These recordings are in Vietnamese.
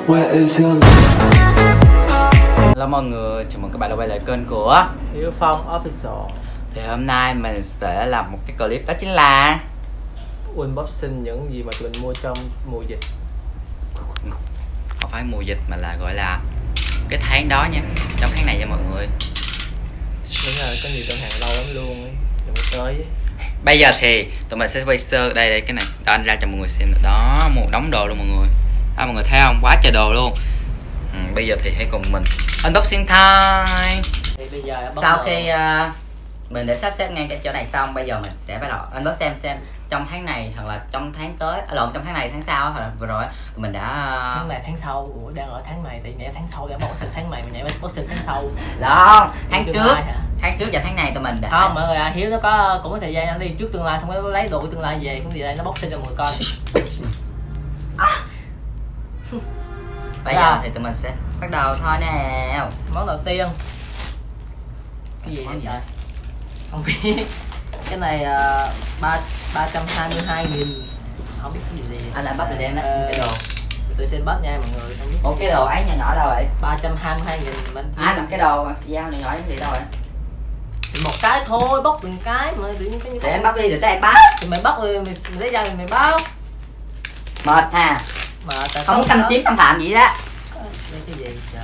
Hello mọi người, chào mừng các bạn đã quay lại kênh của Hiếu Phong Official. Thì hôm nay mình sẽ làm một cái clip, đó chính là unboxing những gì mà tụi mình mua trong mùa dịch. không phải mùa dịch mà là gọi là cái tháng đó nha, trong tháng này nha mọi người. Đúng rồi, có nhiều đơn hàng lâu lắm luôn ấy, đừng có tới ấy. Bây giờ thì tụi mình sẽ quay sơ đây cái này, đó anh ra cho mọi người xem. Đó, một đống đồ luôn mọi người. Mọi người thấy không, quá trời đồ luôn. Bây giờ thì hãy cùng mình unboxing time. Thì bây giờ Sau khi mình đã sắp xếp ngay cái chỗ này xong, bây giờ mình sẽ bắt đầu unbox xem trong tháng này hoặc là trong tháng tới, lộn, trong tháng này tháng sau hoặc là vừa rồi mình đã tháng này tháng sau. Ủa, đang ở tháng này thì nhảy tháng sau đã boxing tháng này, mình nhảy boxing tháng sau. Đó, tháng trước và tháng này tụi mình đã không mọi người Hiếu nó cũng có thời gian anh đi trước tương lai, xong nó lấy đồ của tương lai về, không gì đây nó boxing cho mọi người coi. Bây giờ thì tụi mình sẽ bắt đầu thôi nào. Món đầu tiên cái gì vậy trời, không biết. Cái này 322.000, không biết cái gì. Anh lại bắt được đem đó cái đồ. Tôi xin bắt nha mọi người, không biết. Ủa cái đồ ấy nhỏ nhỏ đâu vậy? 322.000 bên kia. Làm cái đồ dao nhỏ nhỏ như vậy đâu vậy? Một cái thôi, bóc từng cái mà tự nhiên cái như để anh bắt đi, để anh bắt. Thì mày bắt rồi, mày lấy dao thì mày bắt. Mệt ha. Mà không có xâm chiếm xâm phạm gì đó. Đây cái gì trời.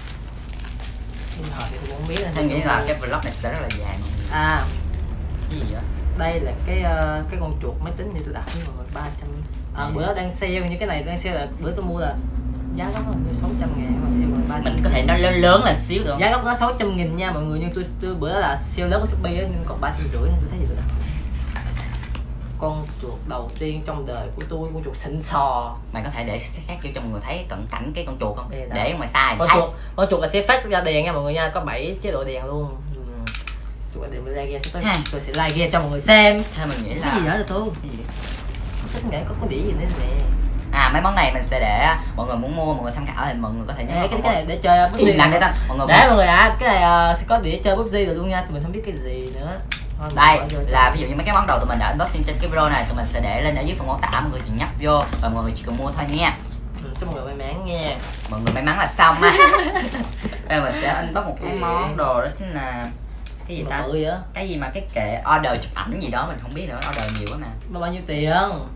Cái thì tôi không biết. Tôi nghĩ là cái vlog này sẽ rất là dài. À, cái gì vậy? đây là cái con chuột máy tính thì tôi đặt với mọi người 300. Bữa đó đang sale, như cái này đang sale là bữa tôi mua là giá gốc là 600.000 mà sale 300. Mình có thể nói lớn là xíu được. Giá gốc có 600.000 nha mọi người, nhưng tôi bữa đó là sale lớn của Shopee á, nên còn 350 nên tôi thấy gì tôi đặt. Con chuột đầu tiên trong đời của tôi, con chuột xịn sò. Mày có thể để sát cho mọi người thấy cận cảnh cái con chuột không? Để ngoài xa con chuột là sẽ phát ra đèn nha mọi người nha, có 7 chế độ đèn luôn. Chuột đèn với like tôi sẽ like cho mọi người xem. Theo mình nghĩ là cái gì đó tôi cái gì? Có nghĩ có đĩa gì nữa nè. Mấy món này mình sẽ để mọi người muốn mua, mọi người tham khảo thì mọi người có thể nhớ cái này để chơi PUBG. Làm để mọi người mọi người cái này sẽ có đĩa chơi PUBG rồi luôn nha, tụi mình không biết cái gì nữa. Đây là ví dụ như mấy cái món đồ tụi mình đã unboxing trên cái video này, tụi mình sẽ để lên ở dưới phần mô tả, mọi người chỉ nhấp vô và mọi người chỉ cần mua thôi nha. Chúc mọi người may mắn nha. Mọi người may mắn là xong á. Bây giờ mình sẽ unbox một cái món đồ, đó chính là cái gì ta? Cái gì mà cái kệ order chụp ảnh gì đó mình không biết nữa, order nhiều quá mà. Nó bao nhiêu tiền?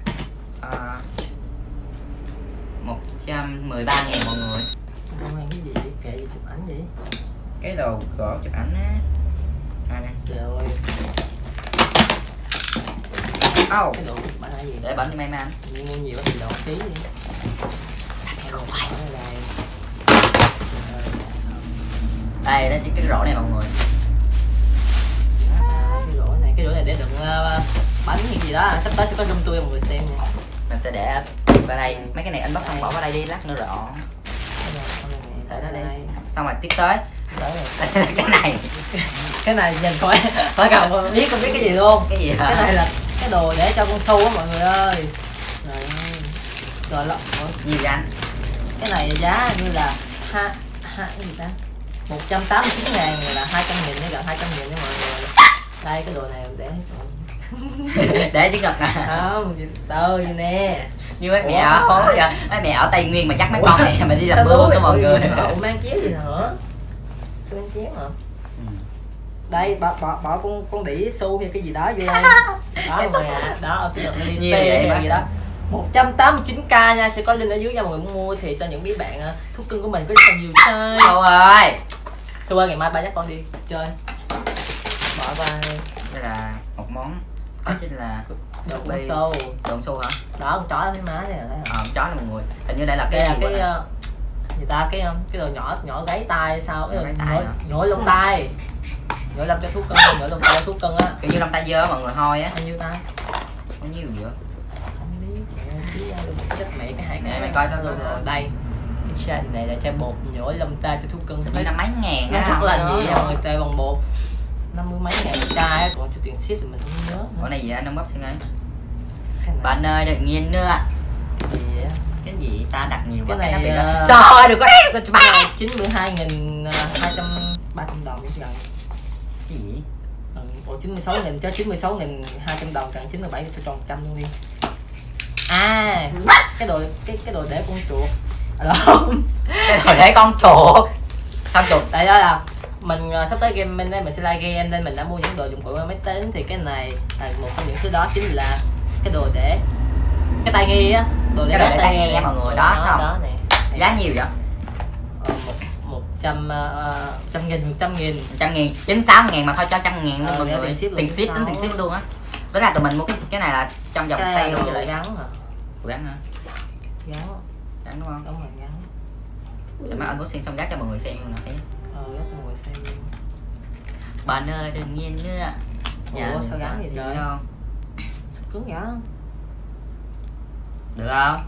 113.000 mọi người. Cái gì kệ gì chụp ảnh vậy? Cái đồ gỗ chụp ảnh á. Trời ơi. Cái đồ chụp ảnh là gì? Để bấm đi may mắn. Mua nhiều thì đồ phí đi. Đây đó cái rổ này mọi người. Cái rổ này để đựng bánh hay gì đó, sắp tới sẽ có room tour cho mọi người xem nha. Mình sẽ để vào đây, mấy cái này anh bắt xong bỏ vào đây đi, lát nữa rõ. Để nó đây. Xong rồi tiếp tới cái này nhìn khỏi cần biết không biết cái gì luôn. Cái gì hả? Cái này là cái đồ để cho con su á mọi người ơi. Trời ơi. Trời lắm. Gì vậy anh? Cái này giá như là cái gì ta? 189.000 là 200.000, nó gần 200.000 nha mọi người. Đây cái đồ này để để trứng ngực nè. Không, tơ gì nè. Như mấy mẹ ở mấy mẹ ở Tây Nguyên mà dắt mấy con này mà đi làm mưa đó mọi người. Mang chéo gì nữa? Sao mang chéo hả? Đây bỏ con đĩa xu hay cái gì đó vô đây. Đó mọi người ạ. Đó ở phía bên đi xe gì đó. 189k nha, sẽ có link ở dưới nha mọi người muốn mua thì cho những bạn thú cưng của mình có rất là nhiều size. Đâu ơi. Xu ngày mai ba dắt con đi chơi. Bỏ vào đây là một món, đó chính là đồ con xu. Đồ xu hả? Đó con chó ở phía má này thấy không? Con chó này mọi người. Hình như đây là cái người ta cái đồ nhỏ gáy tay sao, cái nhổ lông tay. Nhổ lông cho thú cưng, nhổ lông tay thú cưng á. Kiểu như lông tay dơ mọi người hôi á. Bao nhiêu ta? Bao nhiêu vậy? Không biết, chết mẹ cái hai này mày coi tao luôn. Đây. Cái chai này là chai bột nhổ lông tay cho thú cưng. Tới năm mấy ngàn á. Rất là gì mọi người, chai bằng bột 50 mấy ngàn một chai á, còn cho tiền ship thì mình không nhớ. Cái này gì anh unboxing ấy? Bạn ơi đừng nhìn nữa. Gì vậy? Cái gì ta đặt nhiều quá cái này trời ơi đừng có đét cho bà. 92.300 đồng gần. Cái gì? 96.000 cho 96.200 đồng, cần 97 cho tròn 100 luôn đi. Cái đồ để con chuột Cái đồ để con chuột. Con chuột. Tại đó là mình sắp tới gaming đây, mình sẽ live game nên mình đã mua những đồ dụng cụ máy tính. Thì cái này là một trong những thứ đó chính là cái đồ để cái tai nghe á, đồ để tai nghe mọi người đó không? Đó nè. Giá nhiều vậy? 100.000 96.000 mà thôi cho 100.000 luôn mọi người. Tiền ship đến tiền ship luôn á. Với lại tụi mình mua cái này là trong vòng sale luôn. Cái lại gắn hả? Gắn hả? Gắn đúng không? Đúng rồi, gắn. Để mà unboxing xong gác cho mọi người xem luôn nè. Gác cho mọi người xem luôn. Bạn ơi đừng nhiên nữa. Ủa sao gắn vậy trời? Không? Sao cứng vậy? Được không?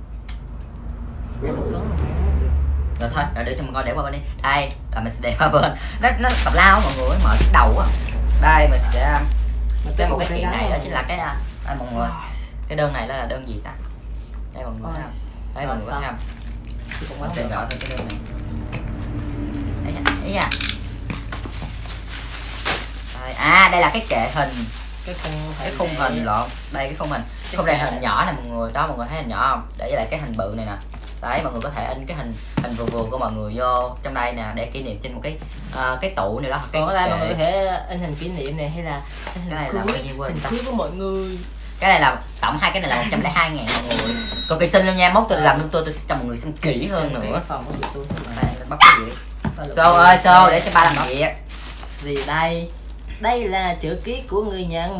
Cứng. Rồi thôi, rồi để cho mình coi để qua bên đi. Đây, là mình sẽ để qua bên. Nó tào lao mọi người, mở cái đầu á. Đây mình sẽ cái một cái kiện này đó chính là cái đây mọi người. Cái đơn này là đơn gì ta? Đây mọi người thấy không? Đây mọi người thấy không? Mình sẽ gõ thêm cái đơn này. Đấy nha. Đây là cái kệ hình, cái khung hình lộn. Đây cái khung hình. Cái khung này hình nhỏ nè mọi người. Đó mọi người thấy hình nhỏ không? Để với lại cái hình bự này nè. Đấy mọi người có thể in cái hình vừa của mọi người vô trong đây nè để kỷ niệm trên một cái tủ này đó. Còn ở đây mọi người có thể in hình kỷ niệm này hay là cái này là hình cưới của mọi người. Cái này là tổng hai cái này là 102.000 mọi người. Còn kỳ sinh luôn nha, mốt tôi làm luôn tôi sẽ cho mọi người xem kỹ hơn nữa. Bóc cái gì đi. Xô ơi Xô để cho ba làm việc. Gì đây? Đây là chữ ký của người nhận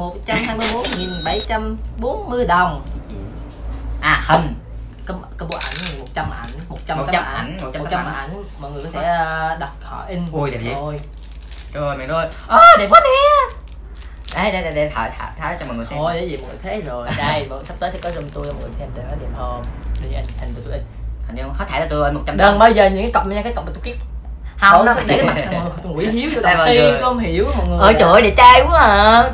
124.740 đồng. Hình cái bộ ảnh 100 ảnh 100 ảnh mọi người có thể đặt họ in. Ui đẹp vậy. Ôi trời mày ơi, đẹp quá nè. Đây thả cho mọi người xem. Ôi cái gì mọi người thấy rồi. Đây sắp tới sẽ có room tour cho mọi người xem để đẹp hơn. Đi in hình của tôi in. Hình như hết thảy là tôi in 100. Đừng bao giờ những cái cọc nha, cái cọc mà tôi kiếp không nó để cái mặt tôi quỷ hiếu cho đầu tiên tôi không hiểu mọi người. Ôi trời ơi đẹp trai quá à.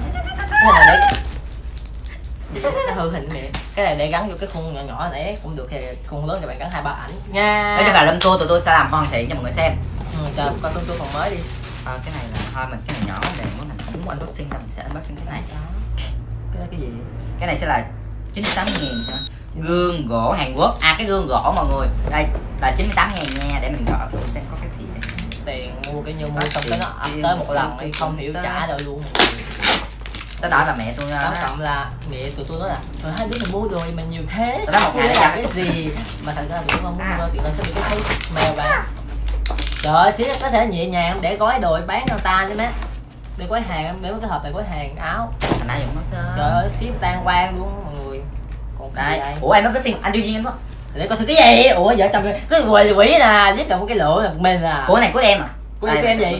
Nó hư hình mẹ. Cái này để gắn vô cái khung nhỏ nhỏ này cũng được, thì khung lớn thì bạn gắn 2-3 ảnh nha. Nói chung là room tour tụi tôi sẽ làm hoàn thiện cho mọi người xem. Chờ coi room tour phần mới đi. Cái này là thôi mình cái này nhỏ này muốn mình không muốn unboxing đâu, mình sẽ unboxing cái này. Cái gì? Cái này sẽ là 98.000 thôi. Gương gỗ Hàn Quốc. Cái gương gỗ mọi người. Đây là 98.000 nha, để mình gọi xem có cái gì đây. Tiền mua cái như mua xong cái nó ập tới một lần thì không hiểu trả đâu luôn. Tới đó là mẹ tôi đó cộng là mẹ tụi tôi nói là rồi hai đứa mình mua đồ mình nhiều thế đó một ngày là cái gì mà thật ra tụi không muốn mua tiền lên sẽ bị cái thấy mèo bạn. Trời ơi xí có thể nhẹ nhàng để gói đồ bán cho ta chứ má, để gói hàng để cái hộp này gói hàng áo thành ra dùng nó trời ơi ship tan quang luôn mọi người. Còn đây ủa em mới có xin anh đưa duyên quá để coi thử cái gì. Ủa vợ chồng cứ quỷ nè với cả một cái lỗ là mình à của này của em à của em gì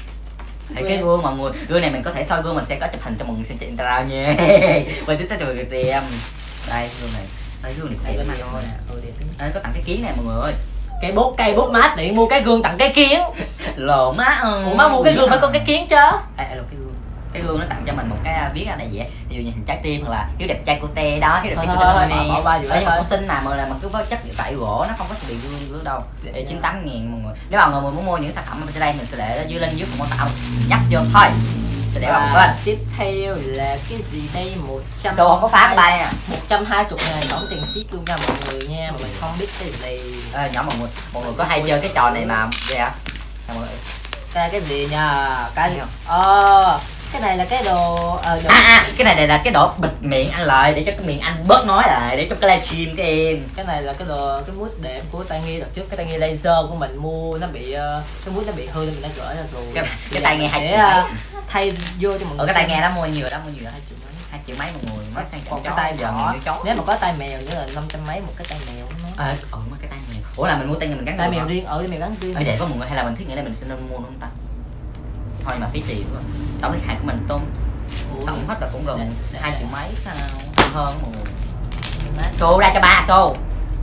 thì cái gương mọi người, gương này mình có thể soi gương, mình sẽ có chụp hình cho mọi người xem trên Instagram nha. Và tiếp theo cho mọi người xem. Đây gương này, đây gương này cũng đẹp lắm nè. Đây có tặng cái kiến này mọi người ơi. Cây bút má tiện mua cái gương tặng cái kiến. Lồ má ơi. Ủa má mua cái gương phải có cái kiến chứ. Đây là cái gương nó tặng cho mình một cái viết ở đây vậy, ví dụ như hình trái tim hoặc là hiếu đẹp trai cô tê đó, hiếu đẹp trai cô tê này. Ở nhưng mà con xinh mà là cứ có chất tại gỗ nó không có bị gương đâu. Để 98.000 mọi người. Nếu mọi người muốn mua những sản phẩm ở trên đây mình sẽ để dưới lên dưới phần mô tả nhắc vô thôi. Sẽ để vào bên. Tiếp theo là cái gì đây? 100. Đồ không có phá tay à. 120.000 tổng tiền ship luôn nha mọi người nha, mà mình không biết cái gì. Nhỏ mọi người có hay chơi cái trò này mà vậy hả? Mọi người. Cái gì nha? Cái gì? Cái này là cái đồ cái này là cái đồ bịt miệng anh lại để cho cái miệng anh bớt nói lại để cho cái livestream cái em. Cái này là cái đồ cái mút đệm của tai nghe đợt trước, cái tai nghe laser của mình mua nó bị cái mút nó bị hư nên mình đã gửi ra rồi. Cái tai nghe 2 triệu thay vô cho mọi người. cái tai nghe đó mua nhiều đó, mua nhiều đó 2 triệu mấy mọi người mới sang còn cái tai nhỏ. Nếu mà có tai mèo nữa là 500 mấy một cái tai mèo nó. Mà cái tai mèo. Ủa là mình mua tai nghe mình gắn tai mèo riêng, tai mèo gắn riêng. Để có mọi người hay là mình thiết nghĩ đây mình sẽ nên mua luôn ta. Thôi mà phí tiền quá. Tổng thiệt hại của mình tổng hết là cũng gần 2 triệu mấy sao hơn mọi người. Xô ra cho ba xô.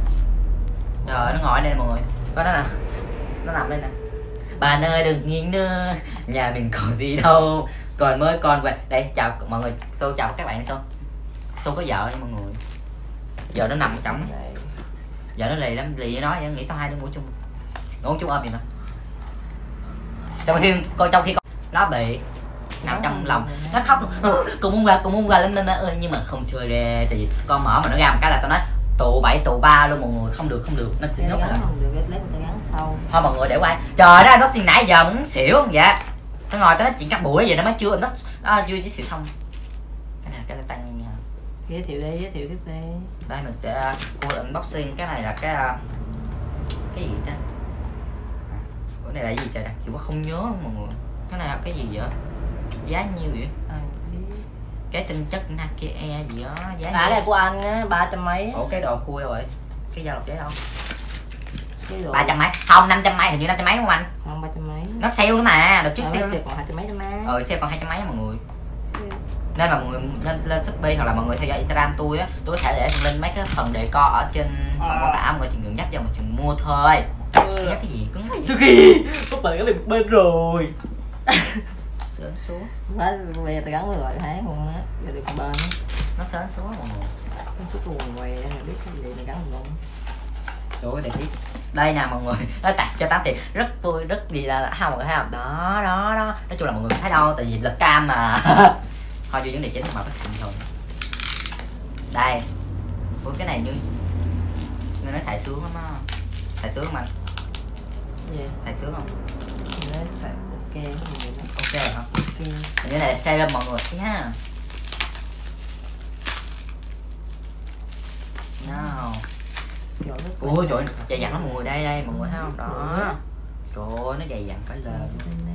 Rồi nó ngồi đây nè mọi người. Có đó nè. Nó nằm đây nè. Bà ơi đừng nghiêng nữa. Nhà mình còn gì đâu. Còn mới con về. Đây chào mọi người. Xô chào các bạn đi Xô. Xô có vợ nha mọi người. Giờ nó nằm trong. Giờ nó lì lắm, lì với nó nghĩ sao hai đứa ngủ chung. Ngủ chung ôm gì nữa. Trong khi nó bị nằm trong lòng nó khóc cũng muốn qua lên nên ơi nhưng mà không chơi ra tại vì con mở mà nó ra một cái là tao nói tụ 7 tụ 3 luôn mọi người, không được nó sẽ nốt lại. Không được, lấy người ta gắn sau. Thôi mọi người để quay. Trời đó unboxing nãy giờ muốn xỉu không dạ. Tôi ngồi tôi nói chuyện cắt buổi vậy nó mới chưa chưa giới thiệu xong. Cái này tăng nha. Giới thiệu tiếp đi. Đây mình sẽ unboxing cái này là cái gì ta? Cái này là gì trời, chịu quá không nhớ luôn mọi người. Cái này là cái gì vậy? Giá nhiêu vậy? Cái tinh chất Nike Air gì đó, giá cái này của anh á, 300 mấy. Ủa cái đồ khui đâu rồi? Cái dao lọc giấy đâu? 300 mấy? Không, 500 mấy, hình như 500 mấy đúng không anh? Không, 300 mấy. Nó sale nữa mà, đợt trước sale còn 200 mấy đó má. Sale còn 200 mấy mọi người. Nên mà mọi người nên lên Shopee hoặc là mọi người theo dõi Instagram tôi á, tôi có thể để lên mấy cái phần đề co ở trên phần mô tả, mọi người chỉ cần nhấp vào một chuyện mua thôi. Nhấp cái gì cứng quá vậy? Suki, có bạn cái một bên rồi. Sớn xuống. Má bây giờ tao gắn rồi tháng luôn á, giờ được bên. Nó sớn xuống mọi người. Nó chút quần què này biết cái gì này gắn luôn. Trời ơi, để biết. Đây nè mọi người, nó tặng cho 8 thì rất vui, rất gì là không mọi người thấy không? Đó. Nói chung là mọi người không thấy đâu, tại vì lực cam mà. Thôi vô vấn đề chính mà bất thường thôi. Đây. Ủa cái này như nên nó xài sướng lắm á. Xài sướng không anh? Gì? Xài sướng không? Nó xài ok gì đó. Ok rồi hả? Ok. Như này là serum mọi người nha. No. Ui trời, dày dặn lắm mọi người, đây mọi người thấy không? Đó. Trời ơi, nó dày dặn cả lời.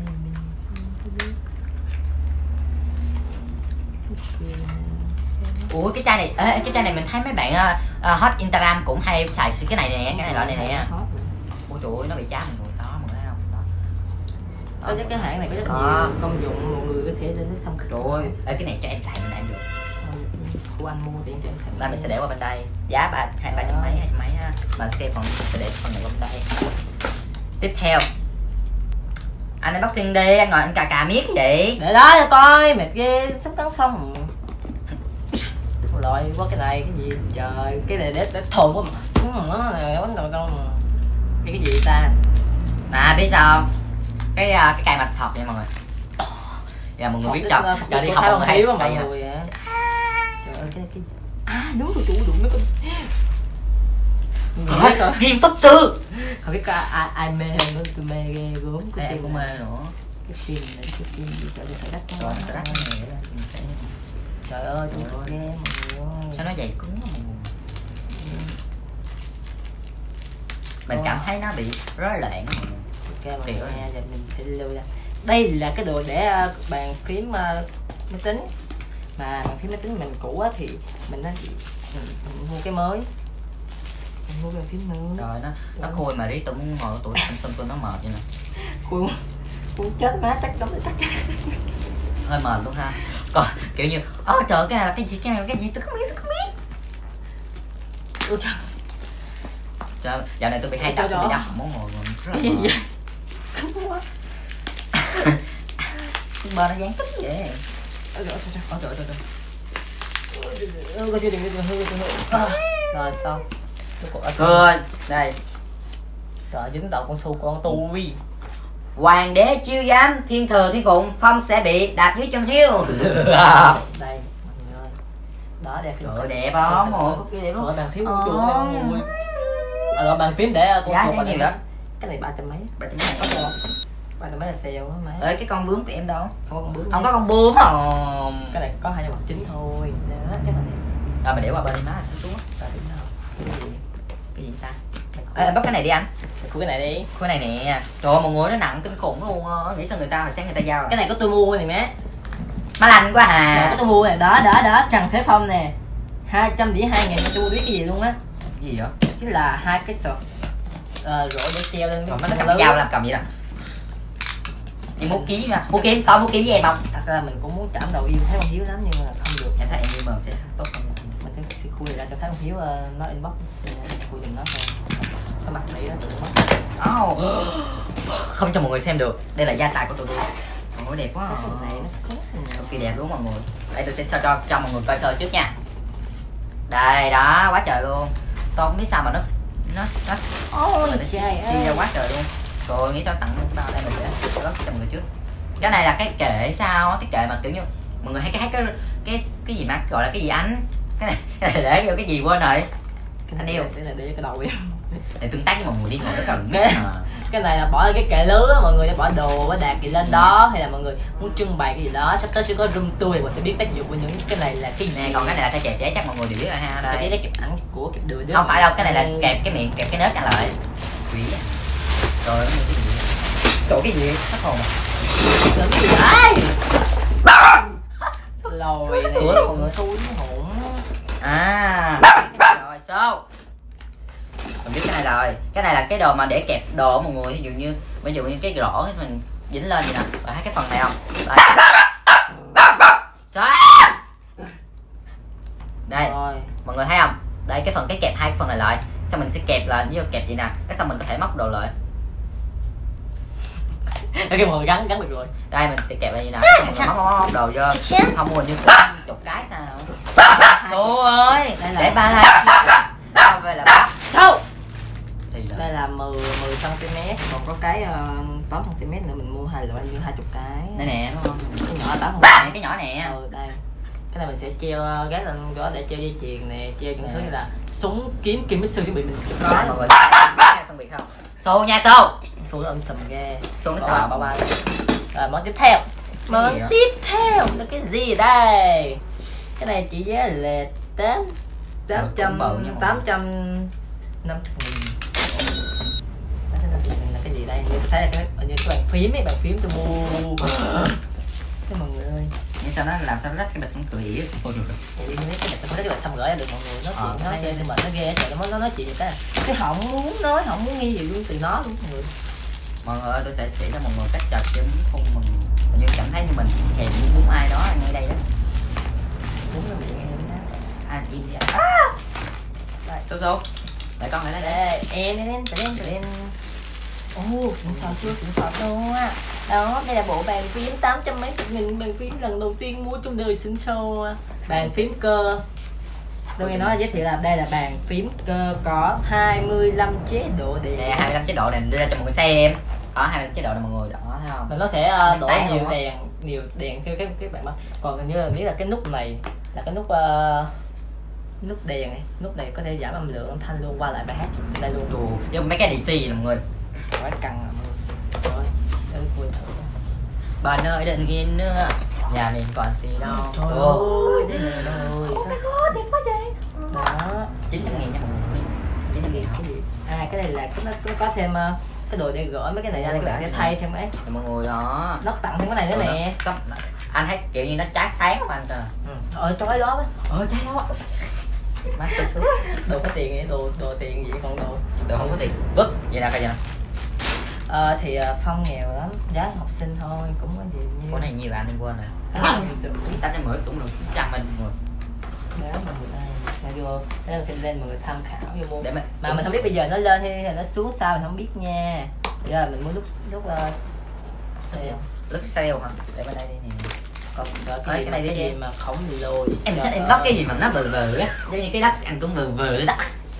Ủa cái chai này, cái chai này mình thấy mấy bạn hot Instagram cũng hay xài cái này nè, cái này loại này nè. Ôi trời ơi, nó bị chám mọi người, đó mọi người thấy không? Đó. Có cái hãng này có rất nhiều công dụng, mọi người có thể đến tham khảo. Trời ơi, cái này cho em xài mình em được. Của anh mua tiền cho em xài. Đây mình sẽ để qua bên đây, giá 200 mấy ha. Mà xe còn sẽ để phần này qua bên đây. Tiếp theo anh unboxing đi, anh ngồi anh cà miết cái gì? Để đó cho coi, mệt ghê, sắp cắn xong. Loại quá cái này cái gì trời, cái này để thồn quá mà. Nó này bánh đầu con. Cái gì ta? À biết sao không? Cái cây mạch thọt vậy mọi người. Giờ mọi người biết cho đi học mọi người hay mọi người vậy. Trời ơi cái đúng rồi chủ đụng mấy con. Kim Pháp Sư. Không biết có ai mê nữa, tôi mê ghê gớm. Em cũng mê nữa. Cái phim này, cái phim gì trời ơi, đắt quá. Trời đắt này. Trời ơi, ghê mọi người. Sao nó dày cứng quá mọi người. Mình cảm thấy nó bị rối loạn. Ok mọi người nha, giờ mình sẽ lưu ra. Đây là cái đồ để bàn phím máy tính. Mà bàn phím máy tính mình cũ á thì mình nên mua cái mới. Mình mua bàn phím mới. Rồi nó khui mà đi tôi muốn ngồi tuổi thanh xuân tôi nó mệt vậy nè. Khui muốn chết má chắc lắm chắc. Hơi mệt luôn ha. Còn kiểu như trời cái này là cái gì tôi không biết Ôi trời. Trời, dạo này tôi bị hay tập tôi bị đau họng muốn ngồi rất là gì vậy? Bơ nó dán tích vậy. Ôi trời. Rồi xong. Đây. Trời dính đầu con su con tu vi. Hoàng đế chiêu giám, thiên thừa thiên phụng, phong sẽ bị đạp dưới chân hiêu. Đây mọi người ơi. Đó đẹp phim. Trời đẹp không? Ôi có kia đẹp luôn. Bàn phím chuột mọi người. Rồi bàn phím để con giá bao nhiêu đó? Cái này 300 mấy. 300 mấy có sale không? 300 mấy là sale á má. Ê cái con bướm của em đâu? Không có con bướm. Không có con bướm không? Cái này có 2 nhân vật chính thôi. Đó, cái này. Rồi mình để qua bên đi má sẽ xuống. Cái gì? Cái gì ta? Ê bắt cái này đi anh. Của cái này đi. Cái này nè. Trời ơi mọi người nó nặng kinh khủng luôn á. Nghĩ sao người ta mà sáng người ta giao. Cái này có tôi mua này má. Má lành quá à. Cái tôi mua này, đó Trần Thế Phong nè. 202.000 cho tôi biết cái gì luôn á. Cái gì vậy? Chính là 2 cái sọt rổ để treo lên. Trời nó cầm dao làm cầm vậy nè. Chị mua kiếm nha. Mua kiếm với em không? Thật ra mình cũng muốn chạm đầu yêu Thái Văn Hiếu lắm nhưng mà không được. Em thấy em yêu mờm sẽ tốt hơn. Mình sẽ khui ra cho Thái Văn Hiếu nó inbox khui giùm nó thôi. Cái mặt này đó tụi nó. Không cho mọi người xem được. Đây là gia tài của tụi tôi. Mọi người đẹp quá. Cực kỳ đẹp đúng mọi người. Đây tôi sẽ cho mọi người coi sơ trước nha. Đây đó, quá trời luôn. Tôi không biết sao mà nó ôi trời ơi đi ra quá trời luôn. Rồi nghĩ sao tặng bao đây mình sẽ cho mọi người trước. Cái này là cái kệ sao á, cái kệ mà kiểu như mọi người hay cái gì mà gọi là cái gì anh? Cái này để vô cái gì quên rồi. Anh yêu để là để cái đầu em để tương tác với mọi người đi ngồi rất là cái này là bỏ cái kệ lứa, mọi người để bỏ đồ bỏ đạc gì lên đó, hay là mọi người muốn trưng bày cái gì đó, sắp tới sẽ có room tour thì mình sẽ biết tác dụng của những cái này là cái gì. Nè, còn cái này là cái chè chế chắc mọi người đều biết rồi ha. Đây cái chụp ảnh của cái đứa không phải đâu, cái này là kẹp cái miệng, kẹp cái nết ăn lại quỷ rồi cái gì chỗ cái gì sắp hồn lồi này con xui hổn à rồi số mình biết cái này rồi. Cái này là cái đồ mà để kẹp đồ mọi người, ví dụ như cái rổ mình dính lên vậy nè, và thấy cái phần này không đây rồi. Mọi người thấy không, đây cái phần cái kẹp hai cái phần này lại, xong mình sẽ kẹp lại với kẹp vậy nè, cái xong mình có thể móc đồ lại. cái mọi người gắn được rồi. Đây mình kẹp lại vậy nè, móc đồ vô, không mua như chục cái sao. Cô ơi, để ba hai về là bắp đâu. Đây là 10 cm, còn có cái 8 cm nữa, mình mua hai loại như 20 cái. Đây nè đúng không? Cái nhỏ 8 này, cái nhỏ nè. Đây. Cái này mình sẽ treo gác lên đó để treo dây chuyền nè, treo những thứ như là súng, kiếm, kim mixer chuẩn bị mình chụp đó. Mọi người phân biệt không? Xô nha xô. Xô nó âm sầm ghê. Xô nó sợ ba. Rồi món tiếp theo. Món tiếp theo là cái gì đây? Cái này chỉ giá là 850.000. Là cái gì đây? Như thấy là cái bàn phím ấy, bàn phím tôi mua. Cái mọi người ơi. Nhưng sao nó làm sao nó rách cái bịch cũng cười ỉa. Ôi trời ơi. Thì mấy cái này tôi thấy xong gửi được mọi người nói chuyện nó chơi nhưng mà nó ghê rồi nó nói chuyện cái không muốn nói, không muốn nghe gì luôn từ nó luôn mọi người. Mọi người ơi, tôi sẽ chỉ cho mọi người cách trò chơi khung mình như cảm thấy như mình thèm muốn ai đó ngay đây đó. Đúng là bị nghe đó. Anh im đi. Số số. Để con lại đây. Em. Ồ, cũng sao chưa, cũng sao đâu á. Đó, đây là bộ bàn phím 800 mấy chục nghìn, bàn phím lần đầu tiên mua trong đời xin show. Bàn phím cơ. Tôi nghe nói giới thiệu là đây là bàn phím cơ có 25 chế độ điện. Nè, 25 chế độ này đưa ra cho mọi người xem. Đó, 25 chế độ này mọi người, đó thấy không? Mình có thể đổi nhiều đèn theo các bạn mắt. Còn hình như là biết là cái nút này là cái nút nút đèn này, nút này có thể giảm âm lượng âm thanh luôn, qua lại bài hát trên đây luôn. Đồ, với mấy cái DC này mọi người. Quá căng à mọi người. Rồi, để tôi thử. Bạn ơi đừng ghiền nữa, nhà mình còn gì đâu. Trời ơi, đây nè rồi. Oh my god, đẹp quá vậy. Đó, 900.000 nha mọi người. 900.000 không? À, cái này là nó có thêm cái đồ để gỡ mấy cái này ra, các bạn sẽ thay thêm ấy. Mọi người đó. Nó tặng thêm cái này nữa nè. Anh thấy kiểu như nó trái sáng của anh cơ. Trói đó á. Trái đó. Má sướng. Đồ có tiền vậy, đồ tiền vậy còn đồ không có tiền. Vứt, vậy nào coi vậy nào. Thì Phong nghèo lắm, giá học sinh thôi, cũng có gì nhiêu. Cái này nhiều anh em quên rồi. 810 cũng được 900 mình mọi người. Đó mọi người đây, vô, đây mình sẽ lên mọi người tham khảo vô mua. Để mà mình không biết bây giờ nó lên hay nó xuống sao mình không biết nha. Giờ mình mua lúc sale. Lúc sale hả? Để bên đây đi nè. Còn cái này cái gì mà khổng lồ gì? Em thích em có cái gì mà nó vừ vừ á, giống như cái đất anh cũng vừ vừ lên đất.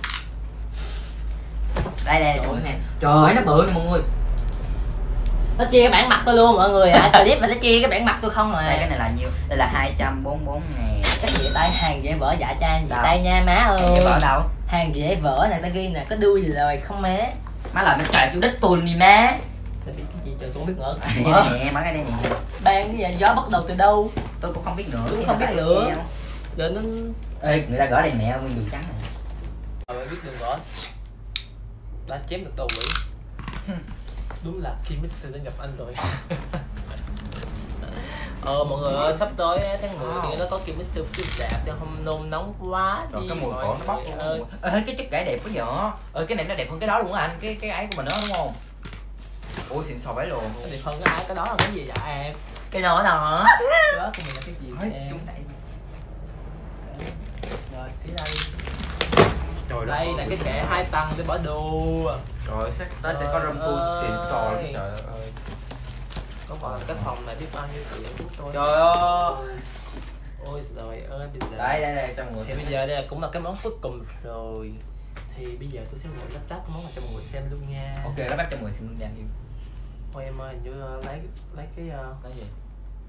Đây cho mọi người xem. Trời ơi nó bự nè mọi người. Nó chia cái bản mặt tôi luôn mọi người ạ. Clip mà nó chia cái bản mặt tôi không mà. Đây cái này là nhiêu? Đây là 244.000. Cái gì tay hàng dễ vỡ dạ cha gì tay nha má ơi. Hàng dễ vỡ đâu? Hàng dễ vỡ này ta ghi nè, có đuôi lời không má. Má lời nó trời chú đích tôi đi má. Tôi biết cái gì trời tôi không biết nữa. Cái này nè, má cái đây nè. Ban cái gì gió bắt đầu từ đâu? Tôi cũng không biết nữa. Tôi không biết nữa. Giờ nó ê người ta gõ đây mẹ nguyên đường trắng này. Rồi biết đường gõ. Đã chém được đầu quỷ. Đúng là Kim Mixer đã nhập anh rồi. Mọi người ơi, sắp tới tháng 10 thì nó có Kim Mixer phiên rạp cho hôm nôn nóng quá. Rồi cái mùi cổ nó bốc ơi. Ê cái chất gãy đẹp quá vậy. Cái này nó đẹp hơn cái đó luôn á anh, cái ấy của mình đó đúng không? Ủa xịn sò váy luôn. Nó đẹp hơn cái đó là cái gì vậy em? Cái đó đó. Cái đó của mình là cái gì em? Rồi xí đây. Trời đây là cái kệ 2 tầng để bỏ đồ. Rồi nó sẽ có room tour xịn sò lắm, trời ơi. Có còn cái phòng này biết bao nhiêu tiền của tôi. Trời ơi. Ôi trời ơi bây giờ. Đây cho mọi người. Thì bây giờ đây cũng là cái món cuối cùng rồi. Thì bây giờ tôi sẽ ngồi lắp ráp cái món này cho mọi người xem luôn nha. Ok, lắp ráp cho mọi người xem luôn nha anh yêu. Thôi em ơi, như lấy cái gì?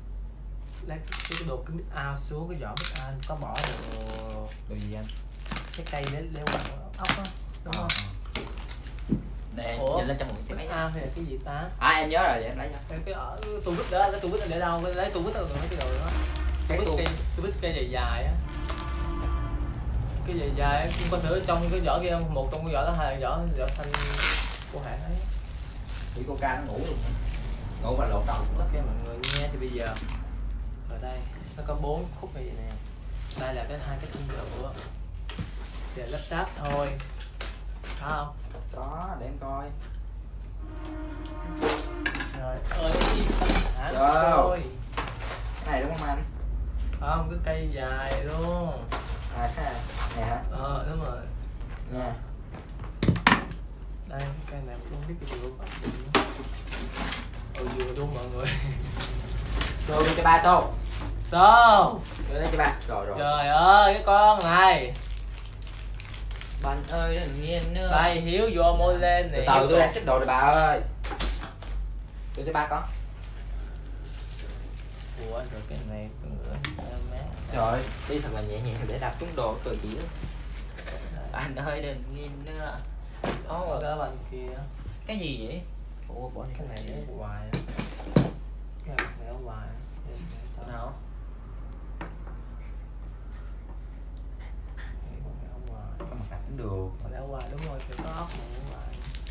Lấy cái đồ cái mic out xuống, cái vỏ mic out có bỏ được đồ gì anh? cái cây để ốc á, đúng không? Để Ủa? nhìn lên trong một cái máy. A hay là cái gì ta? Em nhớ rồi, để em lấy cho. Cái tu vít đó, lấy tu vít để đâu? Lấy tu vít đâu mấy cái đồ đó. Tu vít cây dài dài á. Cái dài dài á, có thử trong cái vỏ kia, một trong cái vỏ đó hay là vỏ xanh của hãng ấy. Bị Coca nó ngủ luôn. Ngủ và lộn đầu cũng Ok mọi người nghe thì bây giờ ở đây nó có 4 khúc như vậy nè. Đây là hai cái thùng rượu, sẽ lắp ráp thôi, phải không? có, để em coi. Rồi ơi hả Rồi. Cái này đúng không anh? không, cái cây dài luôn. Cái này hả? Đúng rồi Nha. đây, cây này không biết cái gì luôn. Vừa luôn mọi người. Xô đi cho ba xô. Đâu Đưa đây cho ba. Rồi. trời ơi cái con này. Bạn ơi đừng nghiêng nữa. Đây Hiếu vô môi lên nè. Từ từ tôi đang xếp đồ rồi bà ơi. Đưa cho ba con. Ủa rồi cái này nữa má. Trời ơi, đi thật là nhẹ nhàng để đạp trúng đồ cười chỉ. Anh ơi đừng nghiêng nữa. Có cái bên kia. Cái gì vậy? Ủa bỏ Cái này ở ngoài. Cái này ở ngoài. nào? Có mặt đặt cũng được. Còn ở ngoài đúng rồi, phải có ốc này ở ngoài.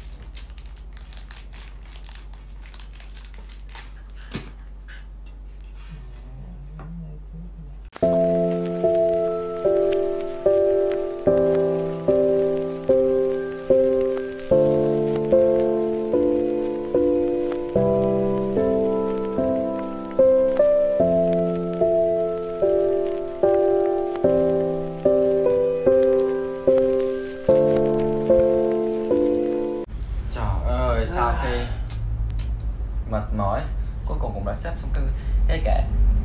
Sau khi mệt mỏi cuối cùng cũng đã xếp xong cái kệ.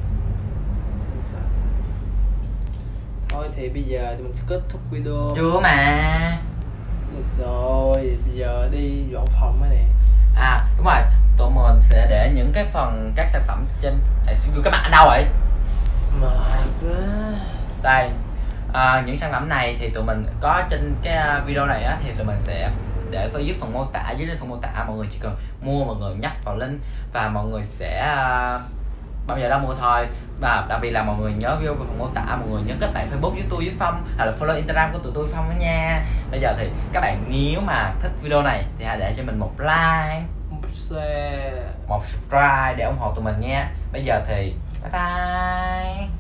Thôi thì bây giờ thì mình kết thúc video. Chưa mà. Được rồi, bây giờ đi dọn phòng mới nè. À đúng rồi, tụi mình sẽ để những cái phần các sản phẩm trên. Các bạn ở đâu vậy? Mệt quá. Đây, những sản phẩm này thì tụi mình có trên cái video này á, thì tụi mình sẽ để phía dưới phần mô tả. Dưới phần mô tả mọi người chỉ cần mua, mọi người nhấp vào link và mọi người sẽ bao giờ đó mua thôi. Và đặc biệt là mọi người nhớ video vào phần mô tả, mọi người nhớ kết bạn Facebook với tôi với Phong, hay là follow Instagram của tụi tôi Phong đó nha. Bây giờ thì các bạn nếu mà thích video này thì hãy để cho mình một like, một share, một subscribe để ủng hộ tụi mình nha. Bây giờ thì bye bye.